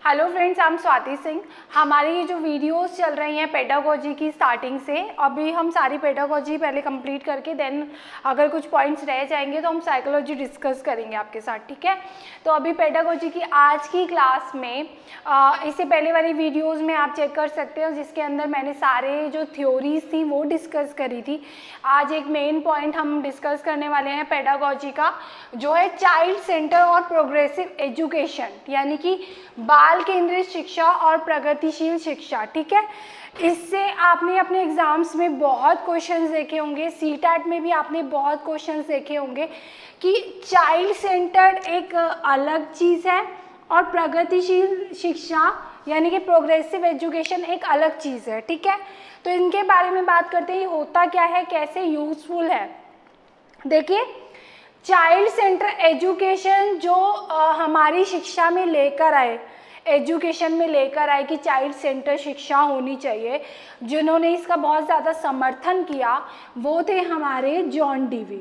Hello friends, I am Swati Singh. हमारी ये जो वीडियोस चल रही हैं पेडागोजी की स्टार्टिंग से, अभी हम सारी पेडागोजी पहले कंप्लीट करके देन अगर कुछ पॉइंट्स रह जाएंगे तो हम साइकोलॉजी डिस्कस करेंगे आपके साथ, ठीक है। तो अभी पेडागोजी की आज की क्लास में इससे पहले वाली वीडियोस में आप चेक कर सकते हो जिसके अंदर मैंने सारे जो थ्योरीज थी वो डिस्कस करी थी। आज एक मेन पॉइंट हम डिस्कस करने वाले हैं पेडागोजी का, जो है चाइल्ड सेंटर और प्रोग्रेसिव एजुकेशन, यानी कि बाल केंद्रित शिक्षा और प्रगतिशील शिक्षा, ठीक है। इससे आपने अपने एग्जाम्स में बहुत क्वेश्चंस देखे होंगे, सीटेट में भी आपने बहुत क्वेश्चंस देखे होंगे कि चाइल्ड सेंटर्ड एक अलग चीज़ है और प्रगतिशील शिक्षा यानी कि प्रोग्रेसिव एजुकेशन एक अलग चीज़ है, ठीक है। तो इनके बारे में बात करते हैं, होता क्या है, कैसे यूजफुल है। देखिए, चाइल्ड सेंटर एजुकेशन जो हमारी शिक्षा में लेकर आए, एजुकेशन में लेकर आए कि चाइल्ड सेंटर शिक्षा होनी चाहिए, जिन्होंने इसका बहुत ज़्यादा समर्थन किया वो थे हमारे जॉन डीवी।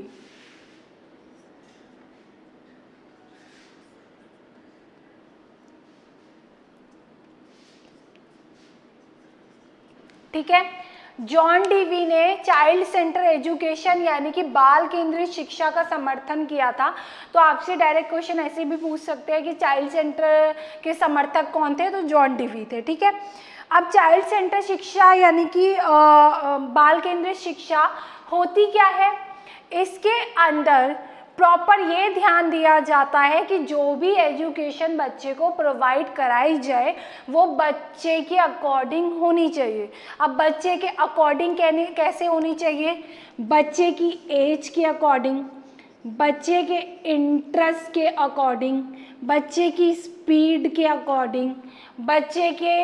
ठीक है, जॉन डीवी ने चाइल्ड सेंटर एजुकेशन यानी कि बाल केंद्रित शिक्षा का समर्थन किया था। तो आपसे डायरेक्ट क्वेश्चन ऐसे भी पूछ सकते हैं कि चाइल्ड सेंटर के समर्थक कौन थे, तो जॉन डीवी थे, ठीक है। अब चाइल्ड सेंटर शिक्षा यानी कि बाल केंद्रित शिक्षा होती क्या है, इसके अंदर प्रॉपर ये ध्यान दिया जाता है कि जो भी एजुकेशन बच्चे को प्रोवाइड कराई जाए वो बच्चे के अकॉर्डिंग होनी चाहिए। अब बच्चे के अकॉर्डिंग कैसे होनी चाहिए, बच्चे की एज के अकॉर्डिंग, बच्चे के इंटरेस्ट के अकॉर्डिंग, बच्चे की स्पीड के अकॉर्डिंग, बच्चे के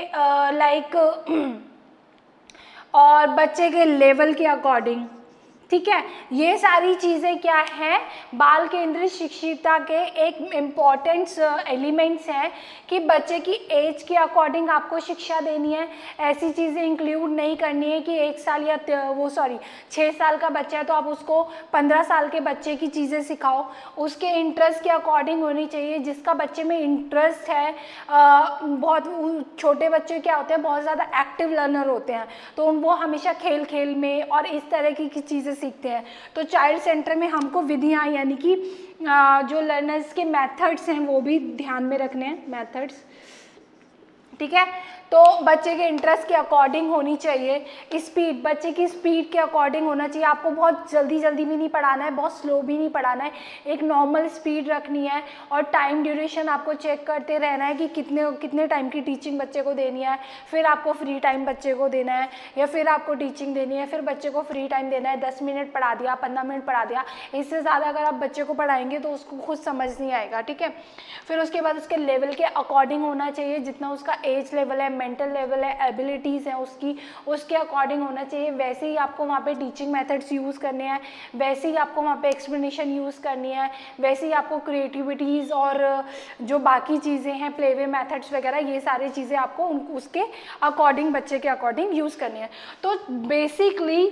और बच्चे के लेवल के अकॉर्डिंग, ठीक है। ये सारी चीज़ें क्या हैं, बाल केंद्रित शिक्षिता के एक इम्पॉर्टेंट एलिमेंट्स हैं कि बच्चे की एज के अकॉर्डिंग आपको शिक्षा देनी है। ऐसी चीज़ें इंक्लूड नहीं करनी है कि 1 साल या 6 साल का बच्चा है तो आप उसको 15 साल के बच्चे की चीज़ें सिखाओ। उसके इंटरेस्ट के अकॉर्डिंग होनी चाहिए, जिसका बच्चे में इंटरेस्ट है। बहुत छोटे बच्चे क्या होते हैं, बहुत ज़्यादा एक्टिव लर्नर होते हैं, तो वो हमेशा खेल खेल में और इस तरह की चीज़ें सीखते हैं। तो चाइल्ड सेंटर में हमको विधियाँ यानी कि जो लर्नर्स के मेथड्स हैं वो भी ध्यान में रखने हैं, मेथड्स, ठीक है। तो बच्चे के इंटरेस्ट के अकॉर्डिंग होनी चाहिए। स्पीड, बच्चे की स्पीड के अकॉर्डिंग होना चाहिए। आपको बहुत जल्दी जल्दी भी नहीं पढ़ाना है, बहुत स्लो भी नहीं पढ़ाना है, एक नॉर्मल स्पीड रखनी है। और टाइम ड्यूरेशन आपको चेक करते रहना है कि कितने टाइम की टीचिंग बच्चे को देनी है, फिर आपको फ्री टाइम बच्चे को देना है, या फिर आपको टीचिंग देनी है फिर बच्चे को फ्री टाइम देना है। 10 मिनट पढ़ा दिया, 15 मिनट पढ़ा दिया, इससे ज़्यादा अगर आप बच्चे को पढ़ाएंगे तो उसको खुद समझ नहीं आएगा, ठीक है। फिर उसके बाद उसके लेवल के अकॉर्डिंग होना चाहिए, जितना उसका एज लेवल है, मेंटल लेवल है, एबिलिटीज़ हैं उसके अकॉर्डिंग होना चाहिए। वैसे ही आपको वहाँ पे टीचिंग मेथड्स यूज़ करने हैं, वैसे ही आपको वहाँ पे एक्सप्लेनेशन यूज़ करनी है, वैसे ही आपको क्रिएटिविटीज़ और जो बाकी चीज़ें हैं, प्लेवे मेथड्स वगैरह, ये सारी चीज़ें आपको उसके अकॉर्डिंग, बच्चे के अकॉर्डिंग यूज़ करनी है। तो बेसिकली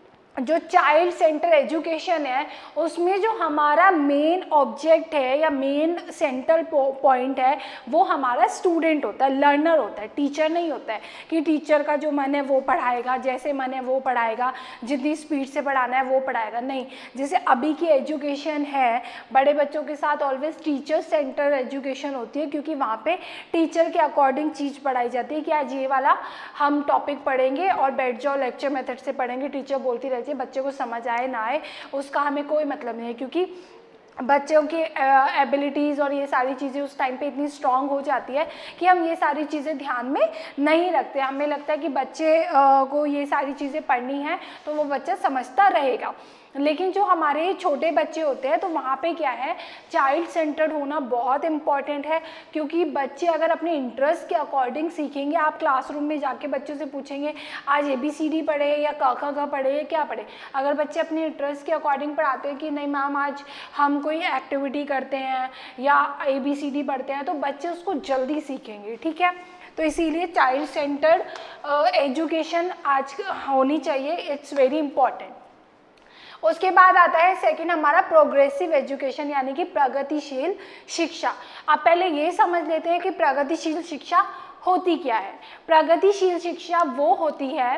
जो चाइल्ड सेंटर एजुकेशन है उसमें जो हमारा मेन ऑब्जेक्ट है या मेन सेंट्रल पॉइंट है वो हमारा स्टूडेंट होता है, लर्नर होता है, टीचर नहीं होता है कि टीचर का जो मन है वो पढ़ाएगा, जैसे मन है वो पढ़ाएगा, जितनी स्पीड से पढ़ाना है वो पढ़ाएगा, नहीं। जैसे अभी की एजुकेशन है, बड़े बच्चों के साथ ऑलवेज टीचर सेंटर एजुकेशन होती है, क्योंकि वहाँ पे टीचर के अकॉर्डिंग चीज़ पढ़ाई जाती है कि आज ये वाला हम टॉपिक पढ़ेंगे और बैठ जाओ, लेक्चर मेथड से पढ़ेंगे, टीचर बोलती रहती है, बच्चे को समझ आए ना आए उसका हमें कोई मतलब नहीं है, क्योंकि बच्चों की एबिलिटीज़ और ये सारी चीज़ें उस टाइम पे इतनी स्ट्रांग हो जाती है कि हम ये सारी चीज़ें ध्यान में नहीं रखते। हमें लगता है कि बच्चे को ये सारी चीज़ें पढ़नी है तो वो बच्चा समझता रहेगा। लेकिन जो हमारे छोटे बच्चे होते हैं तो वहाँ पे क्या है, चाइल्ड सेंटर्ड होना बहुत इम्पॉर्टेंट है, क्योंकि बच्चे अगर अपने इंटरेस्ट के अकॉर्डिंग सीखेंगे, आप क्लासरूम में जाके बच्चों से पूछेंगे आज ABCD पढ़े या क ख ग पढ़े या क्या पढ़े, अगर बच्चे अपने इंटरेस्ट के अकॉर्डिंग पढ़ाते हैं कि नहीं मैम आज हम कोई एक्टिविटी करते हैं या ABCD पढ़ते हैं, तो बच्चे उसको जल्दी सीखेंगे, ठीक है। तो इसीलिए चाइल्ड सेंटर्ड एजुकेशन आज होनी चाहिए, इट्स वेरी इंपॉर्टेंट। उसके बाद आता है सेकंड हमारा प्रोग्रेसिव एजुकेशन यानी कि प्रगतिशील शिक्षा। अब पहले ये समझ लेते हैं कि प्रगतिशील शिक्षा होती क्या है। प्रगतिशील शिक्षा वो होती है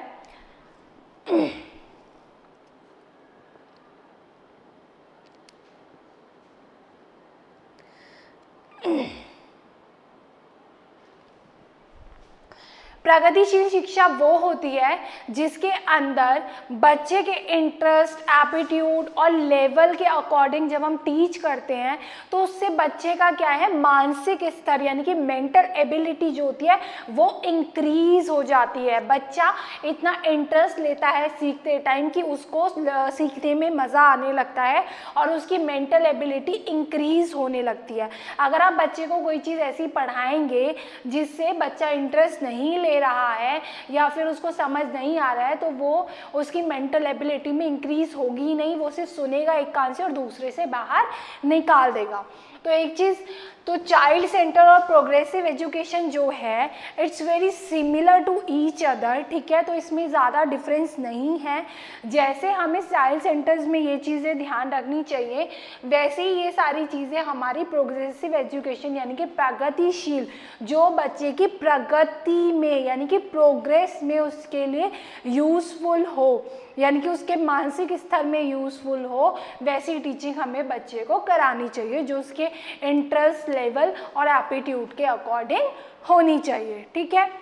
प्रगतिशील शिक्षा वो होती है जिसके अंदर बच्चे के इंटरेस्ट, एप्टीट्यूड और लेवल के अकॉर्डिंग जब हम टीच करते हैं तो उससे बच्चे का क्या है, मानसिक स्तर यानी कि मेंटल एबिलिटी जो होती है वो इंक्रीज हो जाती है। बच्चा इतना इंटरेस्ट लेता है सीखते टाइम कि उसको सीखने में मज़ा आने लगता है और उसकी मेंटल एबिलिटी इंक्रीज होने लगती है। अगर आप बच्चे को कोई चीज़ ऐसी पढ़ाएंगे जिससे बच्चा इंटरेस्ट नहीं ले रहा है या फिर उसको समझ नहीं आ रहा है तो वो उसकी मेंटल एबिलिटी में इंक्रीज होगी ही नहीं, वो सिर्फ सुनेगा एक कान से और दूसरे से बाहर निकाल देगा। तो एक चीज़ तो चाइल्ड सेंटर और प्रोग्रेसिव एजुकेशन जो है it's very similar to each other, ठीक है, तो इसमें ज़्यादा डिफरेंस नहीं है। जैसे हमें चाइल्ड सेंटर्स में ये चीज़ें ध्यान रखनी चाहिए वैसे ही ये सारी चीज़ें हमारी प्रोग्रेसिव एजुकेशन यानी कि प्रगतिशील, जो बच्चे की प्रगति में यानी कि प्रोग्रेस में उसके लिए यूज़फुल हो यानी कि उसके मानसिक स्तर में यूज़फुल हो, वैसी टीचिंग हमें बच्चे को करानी चाहिए जो उसके इंटरेस्ट लेवल और एप्टीट्यूड के अकॉर्डिंग होनी चाहिए, ठीक है।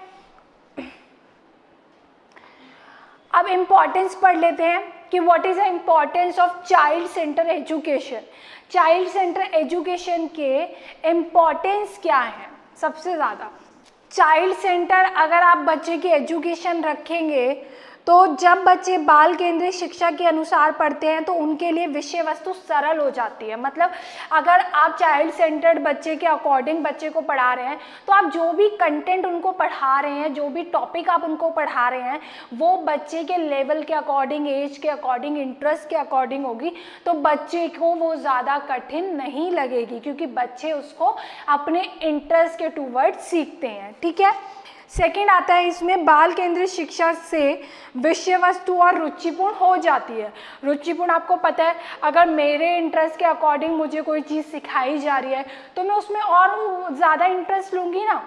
अब इम्पॉर्टेंस पढ़ लेते हैं कि what is the importance of child centre education. Child centre education के इम्पॉर्टेंस क्या है सबसे ज़्यादा। चाइल्ड सेंटर अगर आप बच्चे की एजुकेशन रखेंगे तो जब बच्चे बाल केंद्रित शिक्षा के अनुसार पढ़ते हैं तो उनके लिए विषय वस्तु सरल हो जाती है। मतलब अगर आप चाइल्ड सेंटर्ड बच्चे के अकॉर्डिंग बच्चे को पढ़ा रहे हैं तो आप जो भी कंटेंट उनको पढ़ा रहे हैं, जो भी टॉपिक आप उनको पढ़ा रहे हैं वो बच्चे के लेवल के अकॉर्डिंग, एज के अकॉर्डिंग, इंटरेस्ट के अकॉर्डिंग होगी तो बच्चे को वो ज़्यादा कठिन नहीं लगेगी क्योंकि बच्चे उसको अपने इंटरेस्ट के टूवर्ड सीखते हैं, ठीक है। सेकेंड आता है इसमें बाल केंद्रित शिक्षा से विषय वस्तु और रुचिपूर्ण हो जाती है। रुचिपूर्ण आपको पता है, अगर मेरे इंटरेस्ट के अकॉर्डिंग मुझे कोई चीज़ सिखाई जा रही है तो मैं उसमें और ज़्यादा इंटरेस्ट लूँगी ना।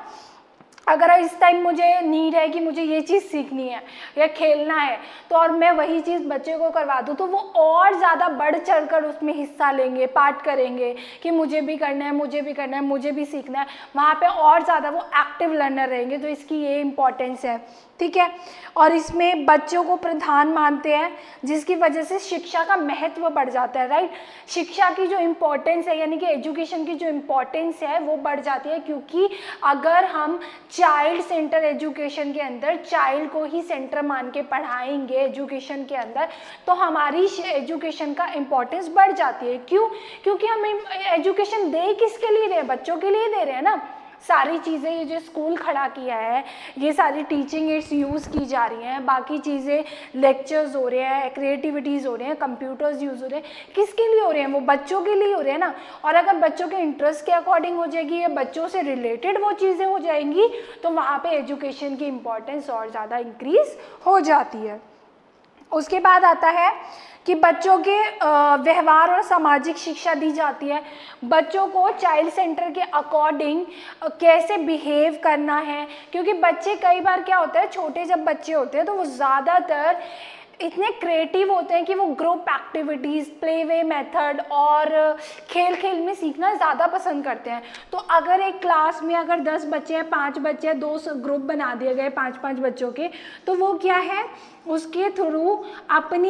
अगर इस टाइम मुझे नीड है कि मुझे ये चीज़ सीखनी है या खेलना है तो और मैं वही चीज़ बच्चे को करवा दूँ तो वो और ज़्यादा बढ़ चढ़कर उसमें हिस्सा लेंगे, पार्ट करेंगे कि मुझे भी करना है, मुझे भी करना है, मुझे भी सीखना है। वहाँ पे और ज़्यादा वो एक्टिव लर्नर रहेंगे, तो इसकी ये इम्पोर्टेंस है, ठीक है। और इसमें बच्चों को प्रधान मानते हैं जिसकी वजह से शिक्षा का महत्व बढ़ जाता है, राइट। शिक्षा की जो इम्पोर्टेंस है यानी कि एजुकेशन की जो इम्पोर्टेंस है वो बढ़ जाती है क्योंकि अगर हम चाइल्ड सेंटर एजुकेशन के अंदर चाइल्ड को ही सेंटर मान के पढ़ाएंगे एजुकेशन के अंदर तो हमारी एजुकेशन का इम्पोर्टेंस बढ़ जाती है। क्यों? क्योंकि हम एजुकेशन दे किसके लिए रहे हैं, बच्चों के लिए दे रहे हैं ना। सारी चीज़ें ये जो स्कूल खड़ा किया है ये सारी टीचिंग एड्स यूज़ की जा रही हैं, बाकी चीज़ें लेक्चर्स हो रहे हैं, क्रिएटिविटीज़ हो रहे हैं, कंप्यूटर्स यूज़ हो रहे हैं, किसके लिए हो रहे हैं, वो बच्चों के लिए हो रहे हैं ना। और अगर बच्चों के इंटरेस्ट के अकॉर्डिंग हो जाएगी या बच्चों से रिलेटेड वो चीज़ें हो जाएंगी तो वहाँ पे एजुकेशन की इम्पोर्टेंस और ज़्यादा इंक्रीज हो जाती है। उसके बाद आता है कि बच्चों के व्यवहार और सामाजिक शिक्षा दी जाती है। बच्चों को चाइल्ड सेंटर के अकॉर्डिंग कैसे बिहेव करना है, क्योंकि बच्चे कई बार क्या होता है, छोटे जब बच्चे होते हैं तो वो ज़्यादातर इतने क्रिएटिव होते हैं कि वो group activities, play way method और खेल खेल में सीखना ज़्यादा पसंद करते हैं। तो अगर एक क्लास में अगर 10 बच्चे हैं, 5 बच्चे हैं, 2 ग्रुप बना दिए गए 5-5 बच्चों के, तो वो क्या है उसके थ्रू अपनी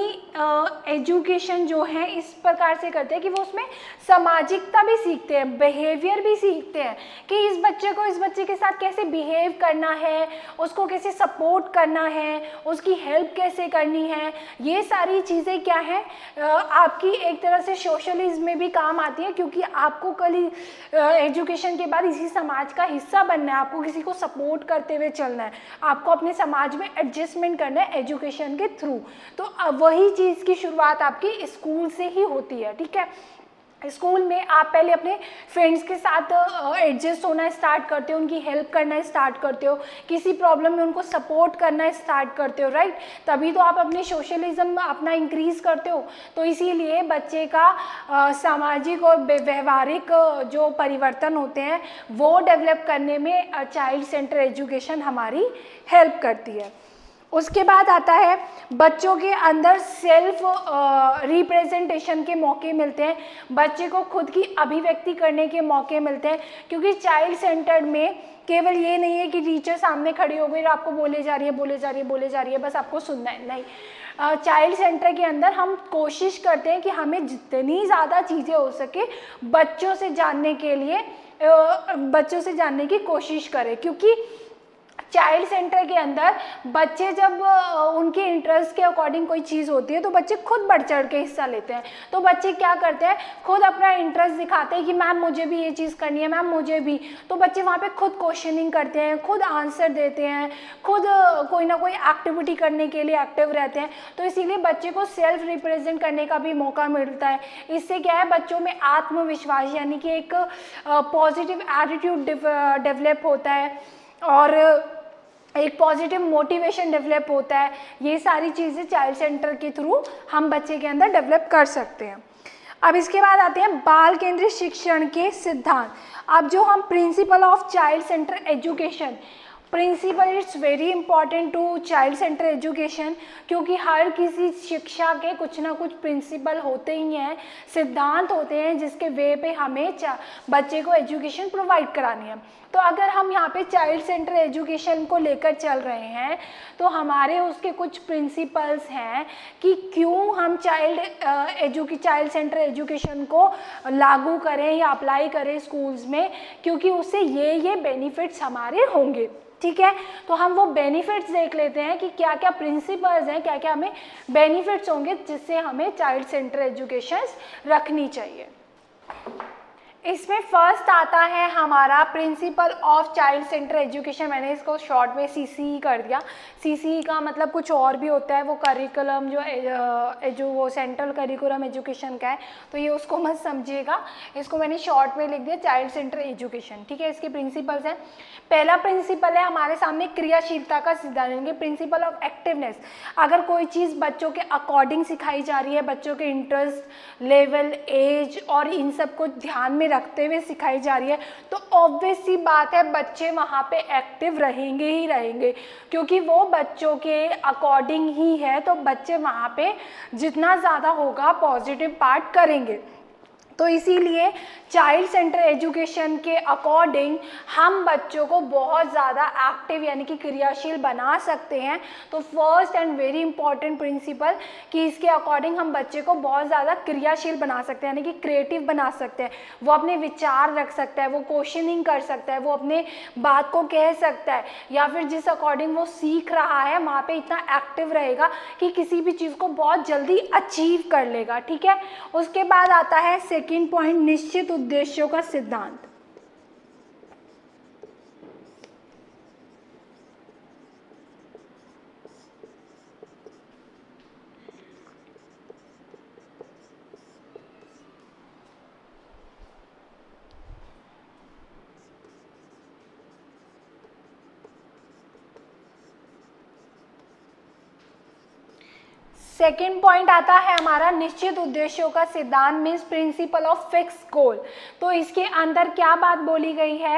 एजुकेशन जो है इस प्रकार से करते हैं कि वो उसमें सामाजिकता भी सीखते हैं, बिहेवियर भी सीखते हैं कि इस बच्चे को इस बच्चे के साथ कैसे बिहेव करना है, उसको कैसे सपोर्ट करना है, उसकी हेल्प कैसे करनी है। ये सारी चीज़ें क्या है आपकी एक तरह से सोशलिज्म में भी काम आती है क्योंकि आपको कल एजुकेशन के बाद इसी समाज का हिस्सा बनना है, आपको किसी को सपोर्ट करते हुए चलना है, आपको अपने समाज में एडजस्टमेंट करना है एजुकेशन के थ्रू। तो वही चीज़ की शुरुआत आपकी स्कूल से ही होती है, ठीक है। स्कूल में आप पहले अपने फ्रेंड्स के साथ एडजस्ट होना स्टार्ट करते हो, उनकी हेल्प करना स्टार्ट करते हो, किसी प्रॉब्लम में उनको सपोर्ट करना स्टार्ट करते हो, राइट। तभी तो आप अपने सोशलिज्म अपना इंक्रीज करते हो। तो इसीलिए बच्चे का सामाजिक और व्यवहारिक जो परिवर्तन होते हैं वो डेवलप करने में चाइल्ड सेंटर एजुकेशन हमारी हेल्प करती है। उसके बाद आता है बच्चों के अंदर सेल्फ रिप्रेजेंटेशन के मौके मिलते हैं, बच्चे को खुद की अभिव्यक्ति करने के मौके मिलते हैं, क्योंकि चाइल्ड सेंटर्ड में केवल ये नहीं है कि टीचर सामने खड़ी हो गई और आपको बोले जा रही है बस आपको सुनना है, नहीं। चाइल्ड सेंटर के अंदर हम कोशिश करते हैं कि हमें जितनी ज़्यादा चीज़ें हो सके बच्चों से जानने के लिए बच्चों से जानने की कोशिश करें, क्योंकि चाइल्ड सेंटर के अंदर बच्चे जब उनके इंटरेस्ट के अकॉर्डिंग कोई चीज़ होती है तो बच्चे खुद बढ़ चढ़ के हिस्सा लेते हैं। तो बच्चे क्या करते हैं, खुद अपना इंटरेस्ट दिखाते हैं कि मैम मुझे भी ये चीज़ करनी है, मैम मुझे भी। तो बच्चे वहाँ पे खुद क्वेश्चनिंग करते हैं, खुद आंसर देते हैं, खुद कोई ना कोई एक्टिविटी करने के लिए एक्टिव रहते हैं। तो इसीलिए बच्चे को सेल्फ रिप्रेजेंट करने का भी मौका मिलता है। इससे क्या है, बच्चों में आत्मविश्वास यानी कि एक पॉजिटिव एटीट्यूड डेवलप होता है और एक पॉजिटिव मोटिवेशन डेवलप होता है। ये सारी चीज़ें चाइल्ड सेंटर के थ्रू हम बच्चे के अंदर डेवलप कर सकते हैं। अब इसके बाद आते हैं बाल केंद्रित शिक्षण के सिद्धांत। अब जो हम principle of child centre education, principle it's very important to child centre education, क्योंकि हर किसी शिक्षा के कुछ ना कुछ प्रिंसिपल होते ही हैं, सिद्धांत होते हैं जिसके वे पे हमें बच्चे को एजुकेशन प्रोवाइड करानी है। तो अगर हम यहाँ पे चाइल्ड सेंटर एजुकेशन को लेकर चल रहे हैं तो हमारे उसके कुछ प्रिंसिपल्स हैं कि क्यों हम चाइल्ड सेंटर एजुकेशन को लागू करें या अप्लाई करें स्कूल्स में, क्योंकि उससे ये बेनिफिट्स हमारे होंगे। ठीक है, तो हम वो बेनिफिट्स देख लेते हैं कि क्या क्या प्रिंसिपल्स हैं, क्या क्या हमें बेनिफिट्स होंगे जिससे हमें चाइल्ड सेंटर एजुकेशन रखनी चाहिए। इसमें फर्स्ट आता है हमारा principle of child centre education. मैंने इसको शॉर्ट में CCE कर दिया। CCE का मतलब कुछ और भी होता है, वो करिकुलम जो वो सेंट्रल करिकुलम एजुकेशन का है, तो ये उसको मत समझिएगा, इसको मैंने शॉर्ट में लिख दिया चाइल्ड सेंटर एजुकेशन। ठीक है, इसके प्रिंसिपल्स हैं। पहला प्रिंसिपल है हमारे सामने क्रियाशीलता का सिद्धांत, यानी प्रिंसिपल ऑफ एक्टिवनेस। अगर कोई चीज़ बच्चों के अकॉर्डिंग सिखाई जा रही है, बच्चों के इंटरेस्ट लेवल, एज और इन सब को ध्यान में रखते हुए सिखाई जा रही है, तो ऑब्वियस सी बात है बच्चे वहाँ पे एक्टिव रहेंगे ही रहेंगे, क्योंकि वो बच्चों के अकॉर्डिंग ही है। तो बच्चे वहाँ पे जितना ज़्यादा होगा पॉजिटिव पार्ट करेंगे। तो इसीलिए चाइल्ड सेंटर एजुकेशन के अकॉर्डिंग हम बच्चों को बहुत ज़्यादा एक्टिव यानी कि क्रियाशील बना सकते हैं। तो first and very important principle कि इसके अकॉर्डिंग हम बच्चे को बहुत ज़्यादा क्रियाशील बना सकते हैं, यानी कि क्रिएटिव बना सकते हैं। वो अपने विचार रख सकता है, वो क्वेश्चनिंग कर सकता है, वो अपने बात को कह सकता है, या फिर जिस अकॉर्डिंग वो सीख रहा है वहाँ पे इतना एक्टिव रहेगा कि किसी भी चीज़ को बहुत जल्दी अचीव कर लेगा। ठीक है, उसके बाद आता है सेकेंड पॉइंट, निश्चित उद्देश्यों का सिद्धांत। सेकेंड पॉइंट आता है हमारा निश्चित उद्देश्यों का सिद्धांत, means principle of fix goal. तो इसके अंदर क्या बात बोली गई है,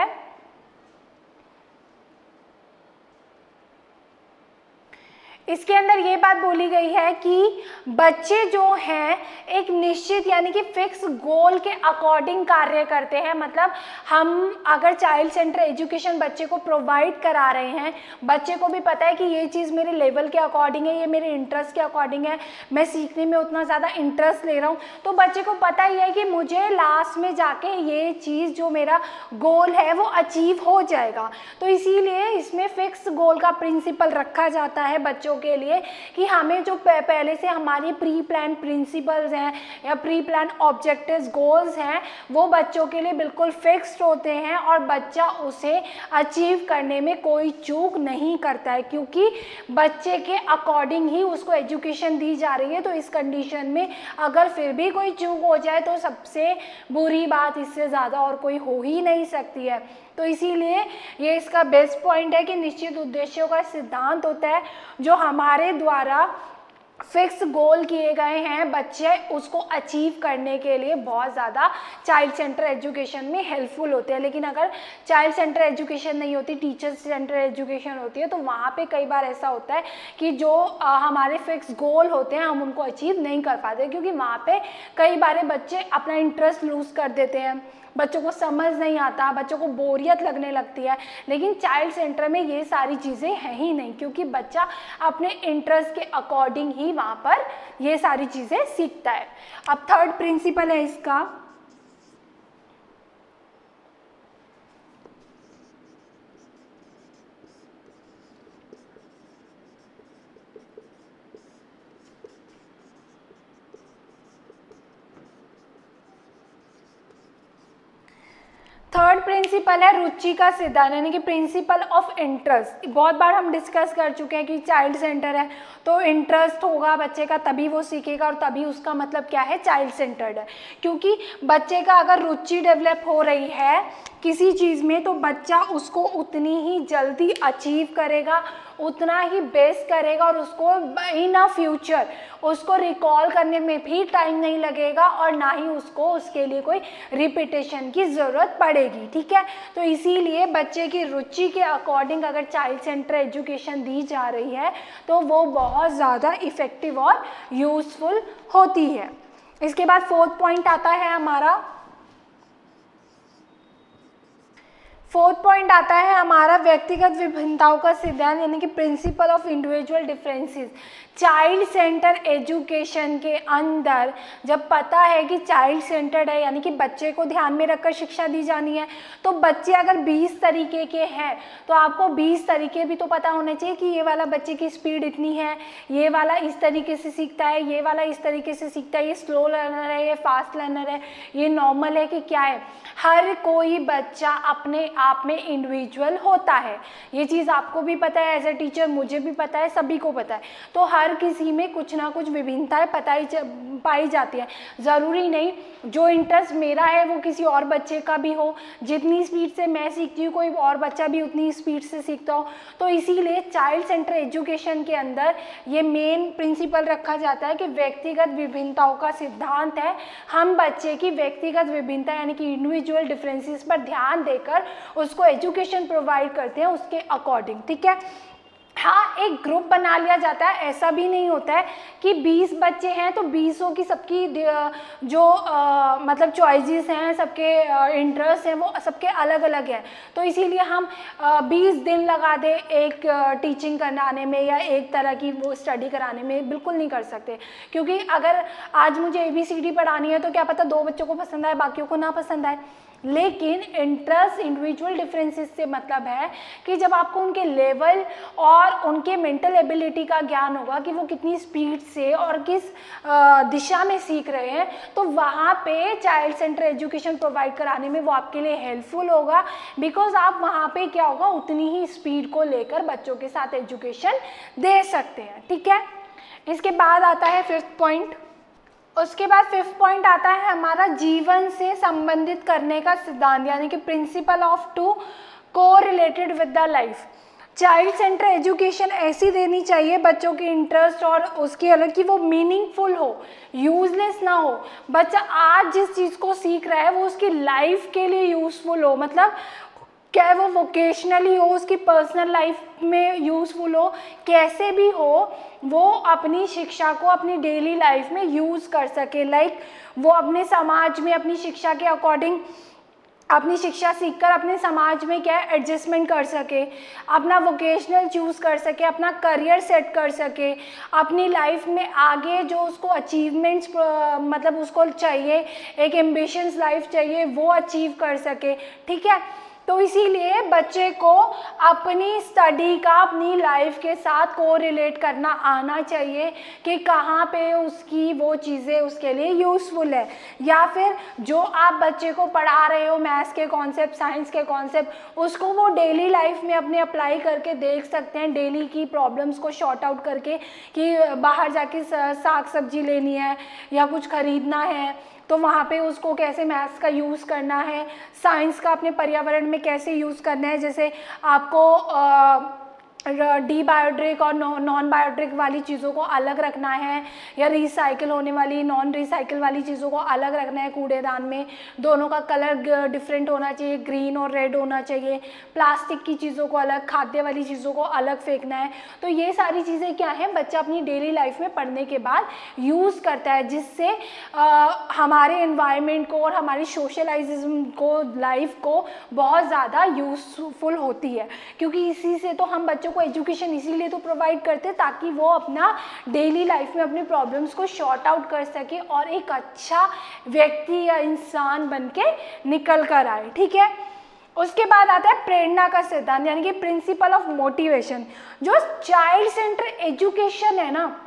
इसके अंदर ये बात बोली गई है कि बच्चे जो हैं एक निश्चित यानी कि फिक्स गोल के अकॉर्डिंग कार्य करते हैं। मतलब हम अगर चाइल्ड सेंटर एजुकेशन बच्चे को प्रोवाइड करा रहे हैं, बच्चे को भी पता है कि ये चीज़ मेरे लेवल के अकॉर्डिंग है, ये मेरे इंटरेस्ट के अकॉर्डिंग है, मैं सीखने में उतना ज़्यादा इंटरेस्ट ले रहा हूँ, तो बच्चे को पता ही है कि मुझे लास्ट में जाके ये चीज़ जो मेरा गोल है वो अचीव हो जाएगा। तो इसीलिए इसमें फिक्स गोल का प्रिंसिपल रखा जाता है बच्चों के लिए कि हमें जो पहले से हमारी प्री प्लान प्रिंसिपल्स हैं या प्री प्लान ऑब्जेक्टिव्स गोल्स हैं वो बच्चों के लिए बिल्कुल फिक्स्ड होते हैं और बच्चा उसे अचीव करने में कोई चूक नहीं करता है, क्योंकि बच्चे के अकॉर्डिंग ही उसको एजुकेशन दी जा रही है। तो इस कंडीशन में अगर फिर भी कोई चूक हो जाए तो सबसे बुरी बात इससे ज़्यादा और कोई हो ही नहीं सकती है। तो इसीलिए ये इसका बेस्ट पॉइंट है कि निश्चित उद्देश्यों का सिद्धांत होता है जो हमारे द्वारा फिक्स गोल किए गए हैं, बच्चे उसको अचीव करने के लिए बहुत ज़्यादा चाइल्ड सेंटर एजुकेशन में हेल्पफुल होते हैं। लेकिन अगर चाइल्ड सेंटर एजुकेशन नहीं होती, टीचर सेंटर एजुकेशन होती है, तो वहाँ पे कई बार ऐसा होता है कि जो हमारे फिक्स गोल होते हैं हम उनको अचीव नहीं कर पाते, क्योंकि वहाँ पे कई बार बच्चे अपना इंटरेस्ट लूज़ कर देते हैं, बच्चों को समझ नहीं आता, बच्चों को बोरियत लगने लगती है। लेकिन चाइल्ड सेंटर में ये सारी चीज़ें हैं ही नहीं, क्योंकि बच्चा अपने इंटरेस्ट के अकॉर्डिंग ही वहाँ पर ये सारी चीज़ें सीखता है। अब थर्ड प्रिंसिपल है इसका, थर्ड प्रिंसिपल है रुचि का सिद्धांत, यानी कि प्रिंसिपल ऑफ इंटरेस्ट। बहुत बार हम डिस्कस कर चुके हैं कि चाइल्ड सेंटर है तो इंटरेस्ट होगा बच्चे का तभी वो सीखेगा, और तभी उसका मतलब क्या है, चाइल्ड सेंटर्ड है। क्योंकि बच्चे का अगर रुचि डेवलप हो रही है किसी चीज़ में तो बच्चा उसको उतनी ही जल्दी अचीव करेगा, उतना ही बेस्ट करेगा, और उसको इन अ फ्यूचर उसको रिकॉल करने में भी टाइम नहीं लगेगा और ना ही उसको उसके लिए कोई रिपीटेशन की ज़रूरत पड़ेगी। ठीक है, तो इसीलिए बच्चे की रुचि के अकॉर्डिंग अगर चाइल्ड सेंटर एजुकेशन दी जा रही है तो वो बहुत ज़्यादा इफ़ेक्टिव और यूज़फुल होती है। इसके बाद फोर्थ पॉइंट आता है हमारा, फोर्थ पॉइंट आता है हमारा व्यक्तिगत विभिन्नताओं का सिद्धांत, यानी कि principle of individual differences. Child centre education के अंदर जब पता है कि चाइल्ड सेंटर्ड है, यानी कि बच्चे को ध्यान में रखकर शिक्षा दी जानी है, तो बच्चे अगर 20 तरीके के हैं तो आपको 20 तरीके भी तो पता होने चाहिए कि ये वाला बच्चे की स्पीड इतनी है, ये वाला इस तरीके से सीखता है, ये वाला इस तरीके से सीखता है, ये स्लो लर्नर है, ये फास्ट लर्नर है, ये नॉर्मल है कि क्या है। हर कोई बच्चा अपने आप में इंडिविजुअल होता है, ये चीज़ आपको भी पता है, एज ए टीचर मुझे भी पता है, सभी को पता है। तो हर किसी में कुछ ना कुछ विभिन्नताएं पाई जाती है। ज़रूरी नहीं जो इंटरेस्ट मेरा है वो किसी और बच्चे का भी हो, जितनी स्पीड से मैं सीखती हूँ कोई और बच्चा भी उतनी स्पीड से सीखता हो। तो इसीलिए चाइल्ड सेंटर एजुकेशन के अंदर ये मेन प्रिंसिपल रखा जाता है कि व्यक्तिगत विभिन्नताओं का सिद्धांत है। हम बच्चे की व्यक्तिगत विभिन्नता यानी कि इंडिविजुअल डिफरेंसेस पर ध्यान देकर उसको एजुकेशन प्रोवाइड करते हैं उसके अकॉर्डिंग। ठीक है, हाँ, एक ग्रुप बना लिया जाता है, ऐसा भी नहीं होता है कि 20 बच्चे हैं तो 20 की सबकी जो मतलब चॉइसेस हैं, सबके इंटरेस्ट हैं वो सबके अलग अलग हैं। तो इसीलिए हम 20 दिन लगा दें एक टीचिंग कराने में या एक तरह की वो स्टडी कराने में, बिल्कुल नहीं कर सकते। क्योंकि अगर आज मुझे ABCD पढ़ानी है तो क्या पता 2 बच्चों को पसंद आए, बाकियों को ना पसंद आए। लेकिन इंटरेस्ट इंडिविजुअल डिफरेंसेस से मतलब है कि जब आपको उनके लेवल और उनके मेंटल एबिलिटी का ज्ञान होगा कि वो कितनी स्पीड से और किस दिशा में सीख रहे हैं, तो वहाँ पे चाइल्ड सेंटर एजुकेशन प्रोवाइड कराने में वो आपके लिए हेल्पफुल होगा। बिकॉज आप वहाँ पे क्या होगा, उतनी ही स्पीड को लेकर बच्चों के साथ एजुकेशन दे सकते हैं। ठीक है, इसके बाद आता है 5th पॉइंट। उसके बाद 5th पॉइंट आता है हमारा जीवन से संबंधित करने का सिद्धांत, यानी कि principle of to correlated with the life. Child centre education ऐसी देनी चाहिए बच्चों के इंटरेस्ट और उसके अलग कि वो मीनिंगफुल हो, यूजलेस ना हो। बच्चा आज जिस चीज़ को सीख रहा है वो उसकी लाइफ के लिए यूजफुल हो, मतलब क्या वो वोकेशनली हो, उसकी पर्सनल लाइफ में यूज़फुल हो, कैसे भी हो, वो अपनी शिक्षा को अपनी डेली लाइफ में यूज़ कर सके। लाइक वो अपने समाज में अपनी शिक्षा के अकॉर्डिंग अपनी शिक्षा सीखकर अपने समाज में क्या एडजस्टमेंट कर सके, अपना वोकेशनल चूज़ कर सके, अपना करियर सेट कर सके, अपनी लाइफ में आगे जो उसको अचीवमेंट्स मतलब उसको चाहिए, एक एम्बिशंस लाइफ चाहिए, वो अचीव कर सके। ठीक है, तो इसीलिए बच्चे को अपनी स्टडी का अपनी लाइफ के साथ कोरिलेट करना आना चाहिए कि कहाँ पे उसकी वो चीज़ें उसके लिए यूज़फुल है, या फिर जो आप बच्चे को पढ़ा रहे हो मैथ्स के कॉन्सेप्ट, साइंस के कॉन्सेप्ट, उसको वो डेली लाइफ में अपने अप्लाई करके देख सकते हैं, डेली की प्रॉब्लम्स को शॉर्ट आउट करके कि बाहर जाके साग सब्जी लेनी है या कुछ खरीदना है तो वहाँ पे उसको कैसे मैथ्स का यूज़ करना है, साइंस का अपने पर्यावरण में कैसे यूज़ करना है, जैसे आपको डी बायोड्रिक और नॉन बायोड्रिक वाली चीज़ों को अलग रखना है, या रिसाइकिल होने वाली नॉन रिसाइकिल वाली चीज़ों को अलग रखना है कूड़ेदान में, दोनों का कलर डिफरेंट होना चाहिए, ग्रीन और रेड होना चाहिए, प्लास्टिक की चीज़ों को अलग, खाद्य वाली चीज़ों को अलग फेंकना है। तो ये सारी चीज़ें क्या है बच्चा अपनी डेली लाइफ में पढ़ने के बाद यूज़ करता है, जिससे हमारे एनवायरनमेंट को और हमारी सोशलाइजेशन को, लाइफ को बहुत ज़्यादा यूज़फुल होती है, क्योंकि इसी से तो हम बच्चों को एजुकेशन इसीलिए तो प्रोवाइड करते हैं ताकि वो अपना डेली लाइफ में अपनी प्रॉब्लम्स को शॉर्ट आउट कर सके और एक अच्छा व्यक्ति या इंसान बन के निकल कर आए। ठीक है, उसके बाद आता है प्रेरणा का सिद्धांत, यानी कि प्रिंसिपल ऑफ मोटिवेशन। जो चाइल्ड सेंटर एजुकेशन है ना,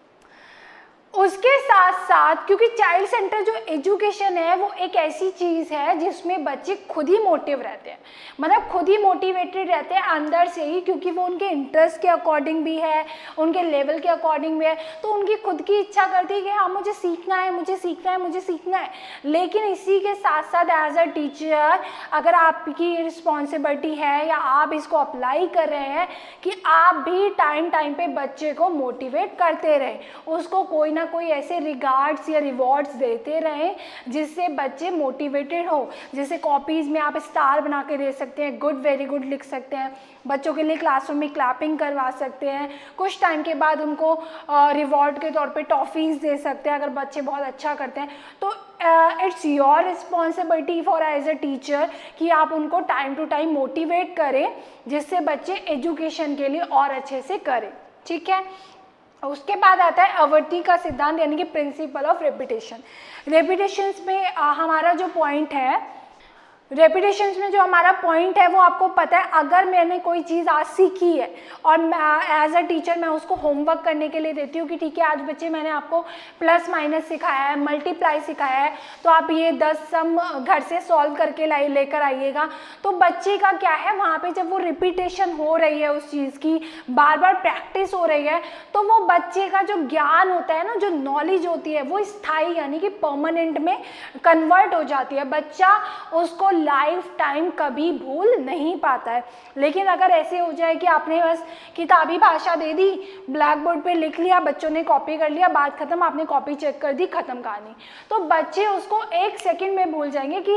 उसके साथ साथ, क्योंकि चाइल्ड सेंटर जो एजुकेशन है वो एक ऐसी चीज़ है जिसमें बच्चे खुद ही मोटिव रहते हैं, मतलब खुद ही मोटिवेटेड रहते हैं अंदर से ही, क्योंकि वो उनके इंटरेस्ट के अकॉर्डिंग भी है, उनके लेवल के अकॉर्डिंग भी है, तो उनकी खुद की इच्छा करती है कि हाँ मुझे सीखना है, मुझे सीखना है, मुझे सीखना है। लेकिन इसी के साथ साथ एज अ टीचर अगर आपकी रिस्पॉन्सिबिलिटी है या आप इसको अप्लाई कर रहे हैं कि आप भी टाइम टाइम पे बच्चे को मोटिवेट करते रहें, उसको कोई ना कोई ऐसे रिगार्ड्स या रिवॉर्ड्स देते रहें जिससे बच्चे मोटिवेटेड हो। जैसे कॉपीज़ में आप स्टार बना के दे सकते हैं, गुड वेरी गुड लिख सकते हैं, बच्चों के लिए क्लासरूम में क्लैपिंग करवा सकते हैं, कुछ टाइम के बाद उनको रिवॉर्ड के तौर पे टॉफ़ीज़ दे सकते हैं अगर बच्चे बहुत अच्छा करते हैं। तो it's your responsibility for as a teacher कि आप उनको टाइम टू टाइम मोटिवेट करें जिससे बच्चे एजुकेशन के लिए और अच्छे से करें। ठीक है, उसके बाद आता है आवर्ती का सिद्धांत, यानी कि प्रिंसिपल ऑफ रेपिटेशन। रेपिटेशंस में हमारा जो पॉइंट है, रेपिटेशंस में जो हमारा पॉइंट है वो आपको पता है, अगर मैंने कोई चीज़ आज सीखी है और एज अ टीचर मैं उसको होमवर्क करने के लिए देती हूँ कि ठीक है आज बच्चे मैंने आपको प्लस माइनस सिखाया है, मल्टीप्लाई सिखाया है, तो आप ये 10 सम घर से सॉल्व करके लेकर आइएगा। तो बच्चे का क्या है, वहाँ पे जब वो रिपीटेशन हो रही है उस चीज़ की, बार बार प्रैक्टिस हो रही है, तो वो बच्चे का जो ज्ञान होता है ना, जो नॉलेज होती है वो स्थायी यानी कि परमानेंट में कन्वर्ट हो जाती है। बच्चा उसको लाइफ टाइम कभी भूल नहीं पाता है। लेकिन अगर ऐसे हो जाए कि आपने बस किताबी भाषा दे दी, ब्लैक बोर्ड पे लिख लिया, बच्चों ने कॉपी कर लिया, बात खत्म, आपने कॉपी चेक कर दी, खत्म कहानी, तो बच्चे उसको 1 सेकंड में भूल जाएंगे कि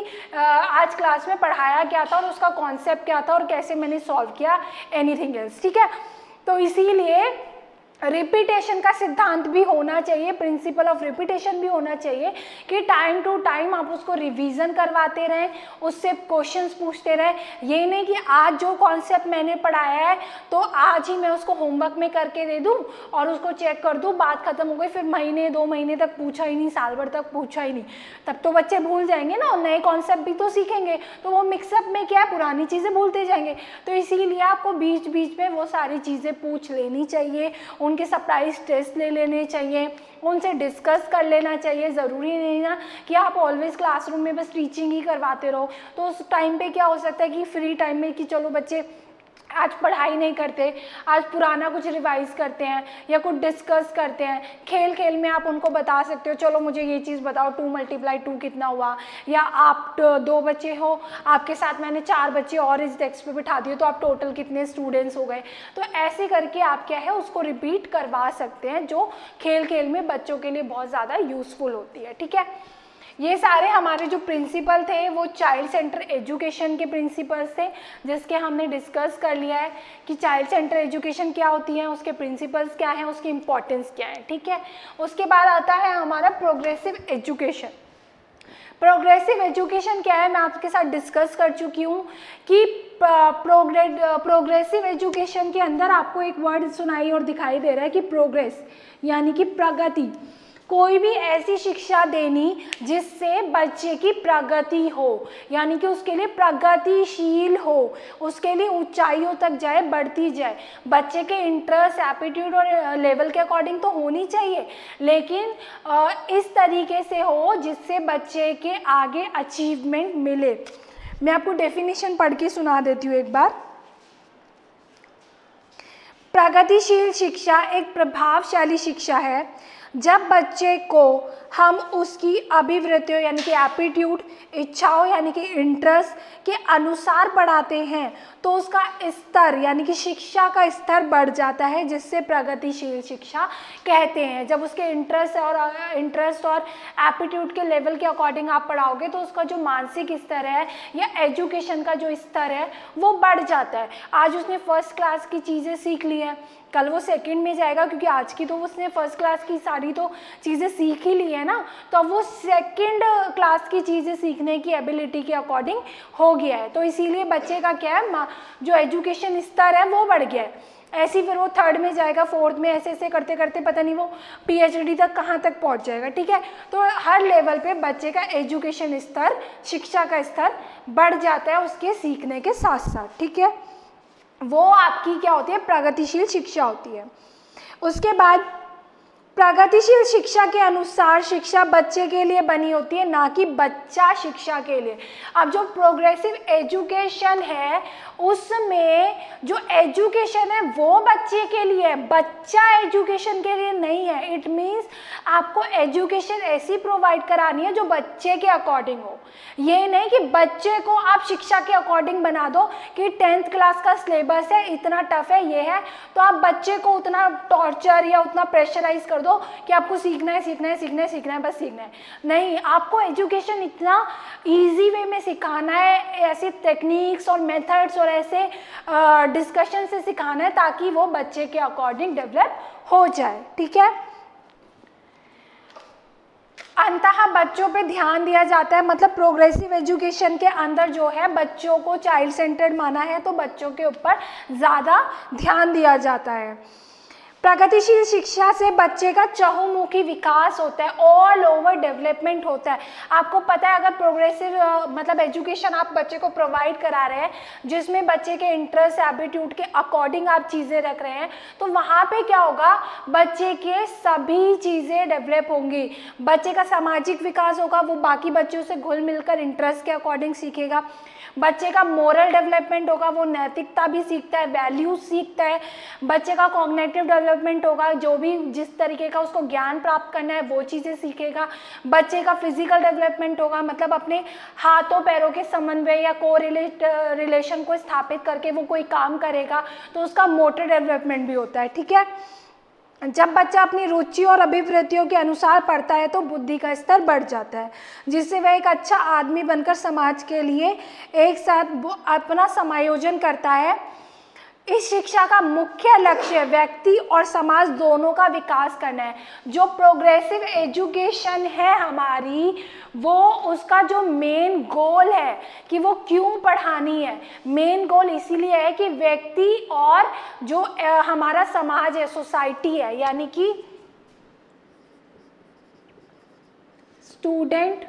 आज क्लास में पढ़ाया क्या था और उसका कॉन्सेप्ट क्या था और कैसे मैंने सॉल्व किया, एनीथिंग एल्स। ठीक है, तो इसीलिए रिपीटेशन का सिद्धांत भी होना चाहिए, प्रिंसिपल ऑफ रिपीटेशन भी होना चाहिए कि टाइम टू टाइम आप उसको रिवीजन करवाते रहें, उससे क्वेश्चंस पूछते रहें। ये नहीं कि आज जो कॉन्सेप्ट मैंने पढ़ाया है तो आज ही मैं उसको होमवर्क में करके दे दूं और उसको चेक कर दूं, बात खत्म हो गई, फिर महीने 2 महीने तक पूछा ही नहीं, साल भर तक पूछा ही नहीं, तब तो बच्चे भूल जाएंगे ना, नए कॉन्सेप्ट भी तो सीखेंगे, तो वो मिक्सअप में क्या है, पुरानी चीज़ें भूलते जाएंगे। तो इसीलिए आपको बीच बीच में वो सारी चीज़ें पूछ लेनी चाहिए, उनके सरप्राइज टेस्ट ले लेने चाहिए, उनसे डिस्कस कर लेना चाहिए। ज़रूरी नहीं ना कि आप ऑलवेज क्लासरूम में बस टीचिंग ही करवाते रहो। तो उस टाइम पे क्या हो सकता है कि फ्री टाइम में कि चलो बच्चे आज पढ़ाई नहीं करते, आज पुराना कुछ रिवाइज करते हैं या कुछ डिस्कस करते हैं, खेल खेल में आप उनको बता सकते हो, चलो मुझे ये चीज़ बताओ, 2 × 2 कितना हुआ, या आप 2 बच्चे हो, आपके साथ मैंने 4 बच्चे और इस डेस्क पे बिठा दिए, तो आप टोटल कितने स्टूडेंट्स हो गए। तो ऐसे करके आप क्या है उसको रिपीट करवा सकते हैं, जो खेल खेल में बच्चों के लिए बहुत ज़्यादा यूजफुल होती है। ठीक है, ये सारे हमारे जो प्रिंसिपल थे वो चाइल्ड सेंटर एजुकेशन के प्रिंसिपल्स थे, जिसके हमने डिस्कस कर लिया है कि चाइल्ड सेंटर एजुकेशन क्या होती है, उसके प्रिंसिपल्स क्या हैं, उसकी इम्पोर्टेंस क्या है। ठीक है, उसके बाद आता है हमारा प्रोग्रेसिव एजुकेशन। प्रोग्रेसिव एजुकेशन क्या है मैं आपके साथ डिस्कस कर चुकी हूँ कि प्रोग्रेसिव एजुकेशन के अंदर आपको एक वर्ड सुनाई और दिखाई दे रहा है कि प्रोग्रेस यानी कि प्रगति। कोई भी ऐसी शिक्षा देनी जिससे बच्चे की प्रगति हो, यानी कि उसके लिए प्रगतिशील हो, उसके लिए ऊंचाइयों तक जाए, बढ़ती जाए। बच्चे के इंटरेस्ट, एप्टीट्यूड और लेवल के अकॉर्डिंग तो होनी चाहिए, लेकिन इस तरीके से हो जिससे बच्चे के आगे अचीवमेंट मिले। मैं आपको डेफिनेशन पढ़ के सुना देती हूँ एक बार। प्रगतिशील शिक्षा एक प्रभावशाली शिक्षा है जब बच्चे को हम उसकी अभिवृत्तियों यानी कि एप्टीट्यूड, इच्छाओं यानी कि इंटरेस्ट के अनुसार पढ़ाते हैं तो उसका स्तर यानी कि शिक्षा का स्तर बढ़ जाता है, जिससे प्रगतिशील शिक्षा कहते हैं। जब उसके इंटरेस्ट और एप्टीट्यूड के लेवल के अकॉर्डिंग आप पढ़ाओगे तो उसका जो मानसिक स्तर है या एजुकेशन का जो स्तर है वो बढ़ जाता है। आज उसने फर्स्ट क्लास की चीज़ें सीख ली हैं, कल वो सेकंड में जाएगा, क्योंकि आज की तो उसने फर्स्ट क्लास की सारी तो चीज़ें सीख ही ली है ना, तो अब वो सेकंड क्लास की चीज़ें सीखने की एबिलिटी के अकॉर्डिंग हो गया है। तो इसीलिए बच्चे का क्या है, जो एजुकेशन स्तर है वो बढ़ गया है। ऐसे ही फिर वो थर्ड में जाएगा, फोर्थ में, ऐसे ऐसे करते करते पता नहीं वो PhD तक कहाँ तक पहुँच जाएगा। ठीक है, तो हर लेवल पे बच्चे का एजुकेशन स्तर, शिक्षा का स्तर बढ़ जाता है उसके सीखने के साथ साथ। ठीक है, वो आपकी क्या होती है, प्रगतिशील शिक्षा होती है। उसके बाद प्रगतिशील शिक्षा के अनुसार शिक्षा बच्चे के लिए बनी होती है, ना कि बच्चा शिक्षा के लिए। अब जो प्रोग्रेसिव एजुकेशन है उसमें जो एजुकेशन है वो बच्चे के लिए है, बच्चा एजुकेशन के लिए नहीं है। इट मीन्स आपको एजुकेशन ऐसी प्रोवाइड करानी है जो बच्चे के अकॉर्डिंग हो। ये नहीं कि बच्चे को आप शिक्षा के अकॉर्डिंग बना दो कि 10th क्लास का सिलेबस है, इतना टफ है, ये है, तो आप बच्चे को उतना टॉर्चर या उतना प्रेशराइज कर दो कि आपको सीखना है, सीखना है, सीखना है, सीखना है, बस सीखना है। नहीं, आपको एजुकेशन इतना इजी वे में सिखाना है, ऐसे टेक्निक्स और मेथड्स और ऐसे डिस्कशन से सिखाना है ताकि वो बच्चे के अकॉर्डिंग डेवलप हो जाए। ठीक है, अंततः बच्चों पे ध्यान दिया जाता है, मतलब प्रोग्रेसिव एजुकेशन के अंदर जो है बच्चों को चाइल्ड सेंटर्ड माना है, तो बच्चों के ऊपर ज़्यादा ध्यान दिया जाता है। प्रगतिशील शिक्षा से बच्चे का चहुमुखी विकास होता है, ऑल ओवर डेवलपमेंट होता है। आपको पता है, अगर प्रोग्रेसिव मतलब एजुकेशन आप बच्चे को प्रोवाइड करा रहे हैं जिसमें बच्चे के इंटरेस्ट, एप्टीट्यूड के अकॉर्डिंग आप चीज़ें रख रहे हैं, तो वहाँ पे क्या होगा, बच्चे के सभी चीज़ें डेवलप होंगी। बच्चे का सामाजिक विकास होगा, वो बाकी बच्चों से घुल मिलकर इंटरेस्ट के अकॉर्डिंग सीखेगा। बच्चे का मोरल डेवलपमेंट होगा, वो नैतिकता भी सीखता है, वैल्यूज सीखता है। बच्चे का कॉग्निटिव डेवलपमेंट होगा, जो भी जिस तरीके का उसको ज्ञान प्राप्त करना है वो चीज़ें सीखेगा। बच्चे का फिजिकल डेवलपमेंट होगा, मतलब अपने हाथों पैरों के समन्वय या रिलेशन को स्थापित करके वो कोई काम करेगा, तो उसका मोटर डेवलपमेंट भी होता है। ठीक है, जब बच्चा अपनी रुचि और अभिवृत्तियों के अनुसार पढ़ता है तो बुद्धि का स्तर बढ़ जाता है, जिससे वह एक अच्छा आदमी बनकर समाज के लिए एक साथ अपना समायोजन करता है। इस शिक्षा का मुख्य लक्ष्य व्यक्ति और समाज दोनों का विकास करना है। जो प्रोग्रेसिव एजुकेशन है हमारी, वो उसका जो मेन गोल है कि वो क्यों पढ़ानी है, मेन गोल इसीलिए है कि व्यक्ति और जो हमारा समाज है, सोसाइटी है, यानी कि स्टूडेंट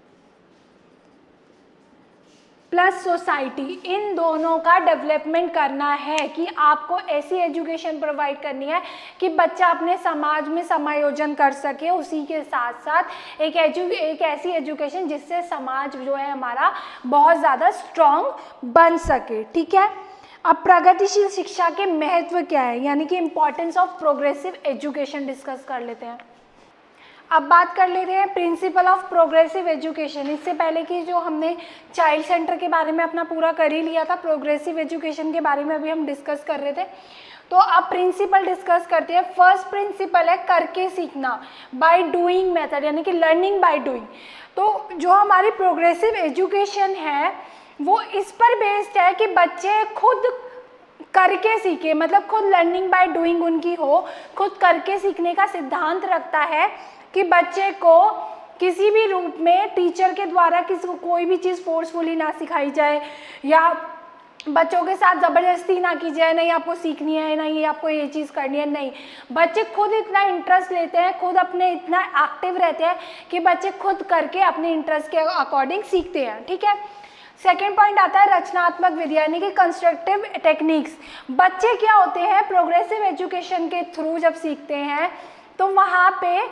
प्लस सोसाइटी, इन दोनों का डेवलपमेंट करना है। कि आपको ऐसी एजुकेशन प्रोवाइड करनी है कि बच्चा अपने समाज में समायोजन कर सके, उसी के साथ साथ एक ऐसी एजुकेशन जिससे समाज जो है हमारा बहुत ज़्यादा स्ट्रॉन्ग बन सके। ठीक है, अब प्रगतिशील शिक्षा के महत्व क्या है, यानी कि importance of progressive education discuss कर लेते हैं। अब बात कर लेते हैं प्रिंसिपल ऑफ प्रोग्रेसिव एजुकेशन। इससे पहले कि जो हमने चाइल्ड सेंटर के बारे में अपना पूरा कर ही लिया था, प्रोग्रेसिव एजुकेशन के बारे में अभी हम डिस्कस कर रहे थे, तो अब प्रिंसिपल डिस्कस करते हैं। फर्स्ट प्रिंसिपल है करके सीखना, बाय डूइंग मेथड, यानी कि लर्निंग बाय डूइंग। तो जो हमारी प्रोग्रेसिव एजुकेशन है वो इस पर बेस्ड है कि बच्चे खुद करके सीखे, मतलब खुद लर्निंग बाय डूइंग उनकी हो, खुद करके सीखने का सिद्धांत रखता है कि बच्चे को किसी भी रूप में टीचर के द्वारा किसी को कोई भी चीज़ फोर्सफुली ना सिखाई जाए, या बच्चों के साथ ज़बरदस्ती ना की जाए, नहीं आपको सीखनी है, नहीं आपको ये चीज़ करनी है, नहीं। बच्चे खुद इतना इंटरेस्ट लेते हैं, खुद अपने इतना एक्टिव रहते हैं कि बच्चे खुद करके अपने इंटरेस्ट के अकॉर्डिंग सीखते हैं, ठीक है। सेकेंड पॉइंट आता है रचनात्मक विधि यानी कि कंस्ट्रक्टिव टेक्निक्स। बच्चे क्या होते हैं, प्रोग्रेसिव एजुकेशन के थ्रू जब सीखते हैं तो वहाँ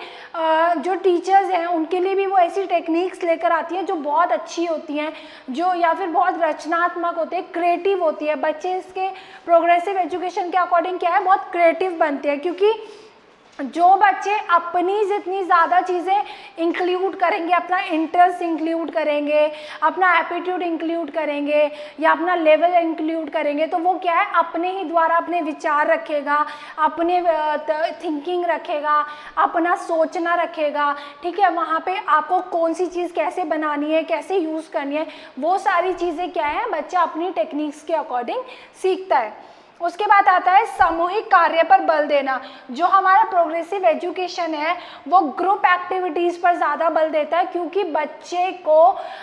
पे जो टीचर्स हैं उनके लिए भी वो ऐसी टेक्निक्स लेकर आती हैं जो बहुत अच्छी होती हैं, जो या फिर बहुत रचनात्मक होते हैं, क्रिएटिव होती है। बच्चे इसके प्रोग्रेसिव एजुकेशन के अकॉर्डिंग क्या है, बहुत क्रिएटिव बनते हैं, क्योंकि जो बच्चे अपनी जितनी ज़्यादा चीज़ें इंक्लूड करेंगे, अपना इंटरेस्ट इंक्लूड करेंगे, अपना एप्टीट्यूड इंक्लूड करेंगे या अपना लेवल इंक्लूड करेंगे, तो वो क्या है, अपने ही द्वारा अपने विचार रखेगा, अपने थिंकिंग रखेगा, अपना सोचना रखेगा, ठीक है। वहाँ पे आपको कौन सी चीज़ कैसे बनानी है, कैसे यूज़ करनी है, वो सारी चीज़ें क्या है, बच्चा अपनी टेक्निक्स के अकॉर्डिंग सीखता है। उसके बाद आता है सामूहिक कार्य पर बल देना। जो हमारा प्रोग्रेसिव एजुकेशन है वो ग्रुप एक्टिविटीज़ पर ज़्यादा बल देता है, क्योंकि बच्चे को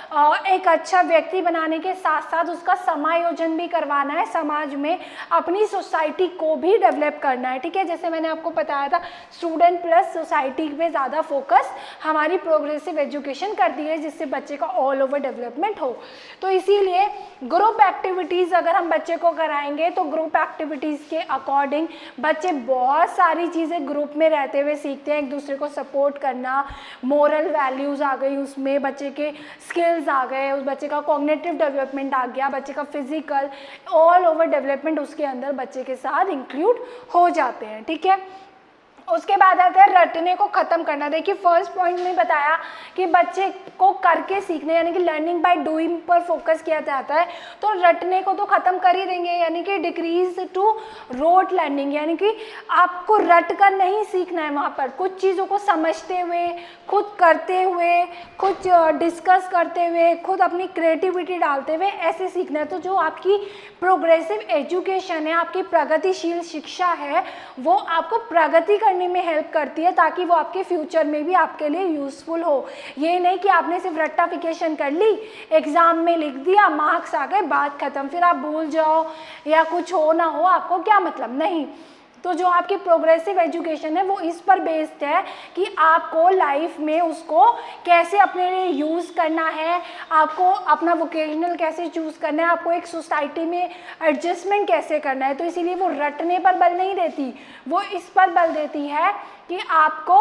एक अच्छा व्यक्ति बनाने के साथ साथ उसका समायोजन भी करवाना है, समाज में अपनी सोसाइटी को भी डेवलप करना है, ठीक है। जैसे मैंने आपको बताया था, स्टूडेंट प्लस सोसाइटी पे ज़्यादा फोकस हमारी प्रोग्रेसिव एजुकेशन करती है, जिससे बच्चे का ऑल ओवर डेवलपमेंट हो। तो इसीलिए ग्रुप एक्टिविटीज़ अगर हम बच्चे को कराएंगे तो ग्रुप एक्टिविटीज़ के अकॉर्डिंग बच्चे बहुत सारी चीज़ें ग्रुप में रहते हुए सीखते हैं, एक दूसरे को सपोर्ट करना, मोरल वैल्यूज़ आ गई उसमें, बच्चे के स्किल्स आ गए, उस बच्चे का कॉग्निटिव डेवलपमेंट आ गया, बच्चे का फिजिकल ऑल ओवर डेवलपमेंट उसके अंदर बच्चे के साथ इंक्लूड हो जाते हैं, ठीक है। उसके बाद आता है रटने को ख़त्म करना। देखिए फर्स्ट पॉइंट में बताया कि बच्चे को करके सीखने यानी कि लर्निंग बाय डूइंग पर फोकस किया जाता है, तो रटने को तो ख़त्म कर ही देंगे, यानी कि डिक्रीज टू रोट लर्निंग, यानी कि आपको रट कर नहीं सीखना है, वहाँ पर कुछ चीज़ों को समझते हुए, खुद करते हुए, खुद डिस्कस करते हुए, खुद अपनी क्रिएटिविटी डालते हुए ऐसे सीखना है। तो जो आपकी प्रोग्रेसिव एजुकेशन है, आपकी प्रगतिशील शिक्षा है, वो आपको प्रगति करने में हेल्प करती है, ताकि वो आपके फ्यूचर में भी आपके लिए यूज़फुल हो। ये नहीं कि आपने सिर्फ रट्टाफिकेशन कर ली, एग्ज़ाम में लिख दिया, मार्क्स आ गए, बात ख़त्म, फिर आप भूल जाओ या कुछ हो ना हो, आपको क्या मतलब, नहीं। तो जो आपकी प्रोग्रेसिव एजुकेशन है वो इस पर बेस्ड है कि आपको लाइफ में उसको कैसे अपने लिए यूज़ करना है, आपको अपना वोकेशनल कैसे चूज़ करना है, आपको एक सोसाइटी में एडजस्टमेंट कैसे करना है। तो इसीलिए वो रटने पर बल नहीं देती, वो इस पर बल देती है कि आपको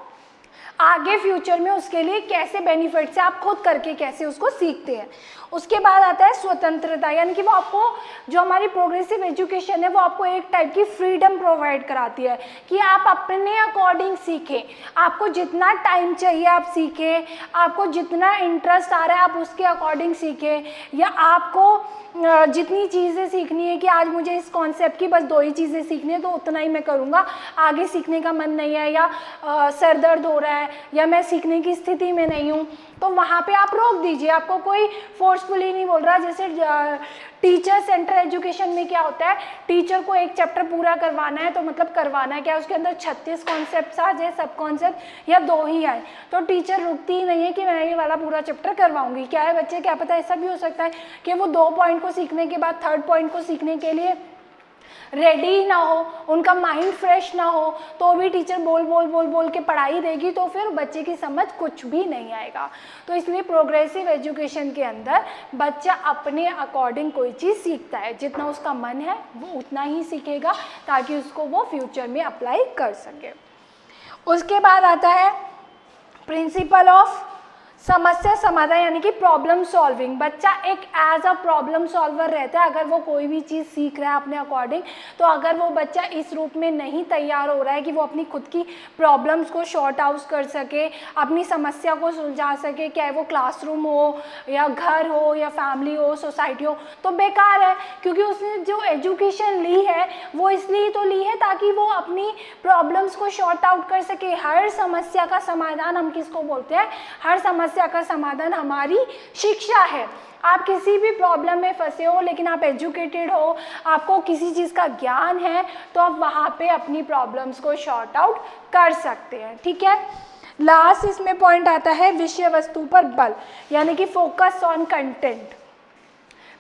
आगे फ्यूचर में उसके लिए कैसे बेनिफिट्स है, आप खुद करके कैसे उसको सीखते हैं। उसके बाद आता है स्वतंत्रता, यानी कि वो आपको, जो हमारी प्रोग्रेसिव एजुकेशन है वो आपको एक टाइप की फ्रीडम प्रोवाइड कराती है कि आप अपने अकॉर्डिंग सीखें, आपको जितना टाइम चाहिए आप सीखें, आपको जितना इंटरेस्ट आ रहा है आप उसके अकॉर्डिंग सीखें, या आपको जितनी चीज़ें सीखनी है कि आज मुझे इस कॉन्सेप्ट की बस 2 ही चीज़ें सीखनी है तो उतना ही मैं करूँगा, आगे सीखने का मन नहीं है, या सर दर्द हो रहा है, या मैं सीखने की स्थिति में नहीं हूँ, तो वहाँ पे आप रोक दीजिए, आपको कोई फोर्सफुली नहीं बोल रहा। जैसे टीचर सेंटर एजुकेशन में क्या होता है, टीचर को एक चैप्टर पूरा करवाना है, तो मतलब करवाना है क्या, उसके अंदर 36 कॉन्सेप्ट्स आ जाए, सब कॉन्सेप्ट या 2 ही आए, तो टीचर रुकती ही नहीं है कि मैं ये वाला पूरा चैप्टर करवाऊंगी। क्या है बच्चे, क्या पता ऐसा भी हो सकता है कि वो 2 पॉइंट को सीखने के बाद 3rd पॉइंट को सीखने के लिए रेडी ना हो, उनका माइंड फ्रेश ना हो, तो भी टीचर बोल के पढ़ाई देगी, तो फिर बच्चे की समझ कुछ भी नहीं आएगा। तो इसलिए प्रोग्रेसिव एजुकेशन के अंदर बच्चा अपने अकॉर्डिंग कोई चीज़ सीखता है, जितना उसका मन है वो उतना ही सीखेगा, ताकि उसको वो फ्यूचर में अप्लाई कर सके। उसके बाद आता है प्रिंसिपल ऑफ समस्या समाधान, यानी कि प्रॉब्लम सॉल्विंग। बच्चा एक एज अ प्रॉब्लम सॉल्वर रहता है अगर वो कोई भी चीज़ सीख रहा है अपने अकॉर्डिंग। तो अगर वो बच्चा इस रूप में नहीं तैयार हो रहा है कि वो अपनी खुद की प्रॉब्लम्स को शॉर्ट आउट कर सके, अपनी समस्या को सुलझा सके, चाहे वो क्लासरूम हो या घर हो या फैमिली हो, सोसाइटी हो, तो बेकार है, क्योंकि उसने जो एजुकेशन ली है वो इसलिए तो ली है ताकि वो अपनी प्रॉब्लम्स को शॉर्ट आउट कर सके। हर समस्या का समाधान हम किसको बोलते हैं, हर समस्या का समाधान हमारी शिक्षा है। आप किसी भी प्रॉब्लम में फंसे हो लेकिन आप एजुकेटेड हो, आपको किसी चीज़ का ज्ञान है, तो आप वहाँ पे अपनी प्रॉब्लम्स को शॉर्ट आउट कर सकते हैं, ठीक है। लास्ट इसमें पॉइंट आता है विषय वस्तु पर बल, यानी कि focus on content.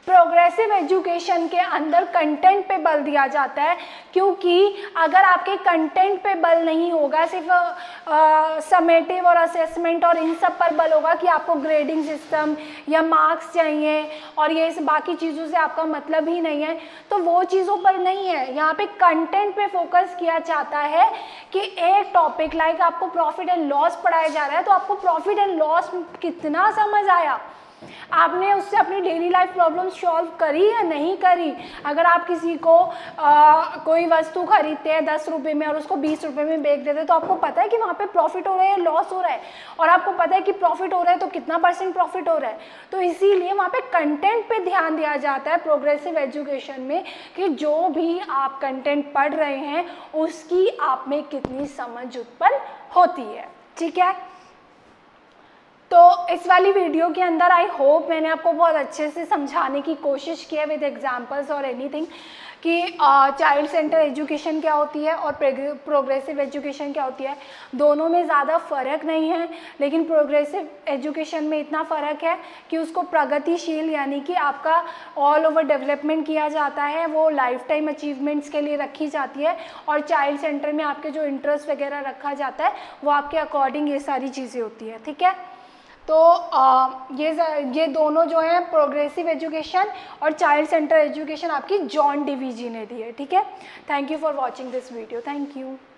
Progressive education के अंदर कंटेंट पे बल दिया जाता है, क्योंकि अगर आपके कंटेंट पे बल नहीं होगा, सिर्फ समेटिव और असेसमेंट और इन सब पर बल होगा कि आपको ग्रेडिंग सिस्टम या मार्क्स चाहिए और ये बाकी चीज़ों से आपका मतलब ही नहीं है, तो वो चीज़ों पर नहीं है। यहाँ पे कंटेंट पे फोकस किया जाता है कि एक टॉपिक लाइक आपको प्रॉफिट एंड लॉस पढ़ाया जा रहा है, तो आपको प्रॉफिट एंड लॉस कितना समझ आया, आपने उससे अपनी डेली लाइफ प्रॉब्लम सॉल्व करी या नहीं करी। अगर आप किसी को कोई वस्तु खरीदते हैं 10 रुपये में और उसको 20 रुपये में बेच देते हैं, तो आपको पता है कि वहाँ पे प्रॉफिट हो रहा है या लॉस हो रहा है, और आपको पता है कि प्रॉफिट हो रहा है तो कितना % प्रॉफिट हो रहा है। तो इसीलिए वहाँ पे कंटेंट पे ध्यान दिया जाता है प्रोग्रेसिव एजुकेशन में, कि जो भी आप कंटेंट पढ़ रहे हैं उसकी आप में कितनी समझ उत्पन्न होती है। ठीक है, तो इस वाली वीडियो के अंदर आई होप मैंने आपको बहुत अच्छे से समझाने की कोशिश की है विद एग्जांपल्स और एनीथिंग, कि चाइल्ड सेंटर एजुकेशन क्या होती है और प्रोग्रेसिव एजुकेशन क्या होती है। दोनों में ज़्यादा फ़र्क नहीं है, लेकिन प्रोग्रेसिव एजुकेशन में इतना फ़र्क है कि उसको प्रगतिशील यानी कि आपका ऑल ओवर डेवलपमेंट किया जाता है, वो लाइफ टाइम अचीवमेंट्स के लिए रखी जाती है, और चाइल्ड सेंटर में आपके जो इंटरेस्ट वगैरह रखा जाता है वो आपके अकॉर्डिंग ये सारी चीज़ें होती है। ठीक है, तो ये दोनों जो है प्रोग्रेसिव एजुकेशन और चाइल्ड सेंटर एजुकेशन आपकी जॉन डिवीजी ने दी है। ठीक है, thank you for watching this video, thank you.